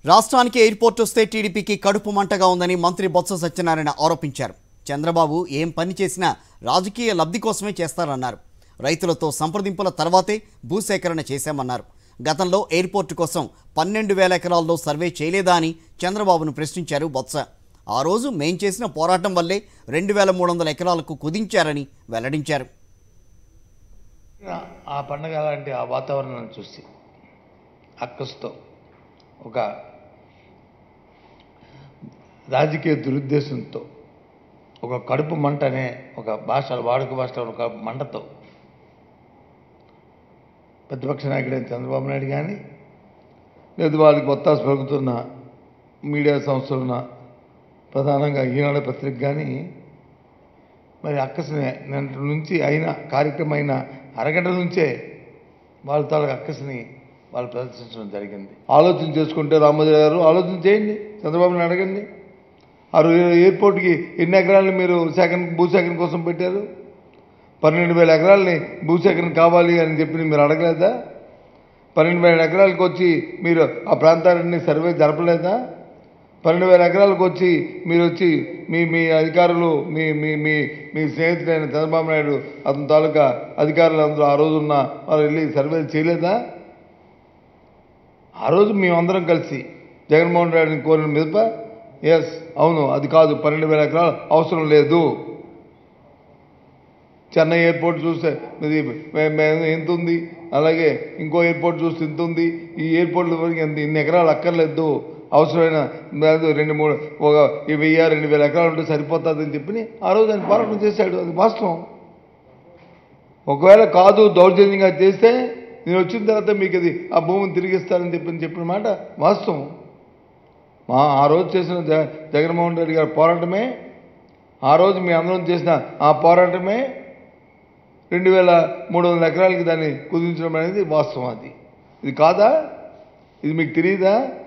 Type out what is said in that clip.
రాష్ట్రానికి ఎయిర్పోర్ట్ వస్తే టీడీపీకి కడుపు మంటగా ఉందని మంత్రి బొత్స సత్యనారాయణ ఆరోపించారు. చంద్రబాబు ఏం పని చేసినా రాజకీయ లబ్ధి కోసమే చేస్తారన్నారు. రైతులతో సంప్రదింపుల తర్వాతే భూసేకరణ చేశామన్నారు. గతంలో ఎయిర్పోర్ట్ కోసం 12,000 ఎకరాల్లో సర్వే చేయలేదా అని చంద్రబాబును ప్రశ్నించారు బొత్స. ఆ రోజు మేం చేసిన పోరాటం వల్లే 2,300 ఎకరాలకు కుదించారని వెల్లడించారు. ఆ పండగ లాంటి ఆ వాతావరణాన్ని చూసి అక్కస్తో ఒక రాజకీయ దురుద్దేశంతో ఒక కడుపు మంట అనే ఒక వాడుక భాషలో ఒక మంటతో ప్రతిపక్ష నాయకుడైన చంద్రబాబు నాయుడు కానీ లేదు వాళ్ళకి ఒత్తాసు పలుకుతున్న మీడియా సంస్థలున్న ప్రధానంగా ఈనాడు పత్రిక కానీ మరి అక్కసిని నుంచి అయిన కార్యక్రమం అయిన అరగంట నుంచే వాళ్ళ తాలూకు అక్కసిని వాళ్ళు ప్రదర్శించడం జరిగింది. ఆలోచన చేసుకుంటే రామోజీ గారు ఆలోచన చేయండి, చంద్రబాబుని అడగండి. ఆ ఎయిర్పోర్ట్కి ఎన్ని ఎకరాలని మీరు భూసేకరణ కోసం పెట్టారు? 12,000 ఎకరాలని భూసేకరణ కావాలి అని చెప్పి మీరు అడగలేదా? 12,000 ఎకరాలకు వచ్చి మీరు ఆ ప్రాంతాలన్నీ సర్వే జరపలేదా? 12,000 ఎకరాలకు వచ్చి మీరు వచ్చి మీ అధికారులు మీ స్నేహితుడైన చంద్రబాబు నాయుడు అతని తాలూకా అధికారులు అందరూ ఆ రోజు ఉన్న వాళ్ళు వెళ్ళి సర్వేలు చేయలేదా? ఆ రోజు మేమందరం కలిసి జగన్మోహన్ రెడ్డిని కోరిన మీద ఎస్ అవును అది కాదు 12,000 ఎకరాలు అవసరం లేదు. చెన్నై ఎయిర్పోర్ట్ చూస్తే ఇది ఎంత ఉంది, అలాగే ఇంకో ఎయిర్పోర్ట్ చూస్తే ఇంత ఉంది, ఈ ఎయిర్పోర్ట్ల వరకు ఇన్ని ఎకరాలు అక్కర్లేదు, అవసరమైన 2-3 ఒక 1,000-2,000 ఎకరాలు ఉంటే సరిపోతుందని చెప్పి ఆ రోజు ఆయన పోరాటం చేశాడు. అది వాస్తవం. ఒకవేళ కాదు దౌర్జన్యంగా చేస్తే నేను వచ్చిన తర్వాత మీకు అది ఆ భూమిని తిరిగిస్తారని చెప్పిన మాట వాస్తవం. ఆ రోజు చేసిన జగన్మోహన్ రెడ్డి గారి పోరాటమే, ఆ రోజు మీ అందరం చేసిన ఆ పోరాటమే 2,300 ఎకరాలకి దాన్ని కుదించడం అనేది వాస్తవం. ఇది కాదా? ఇది మీకు తెలియదా?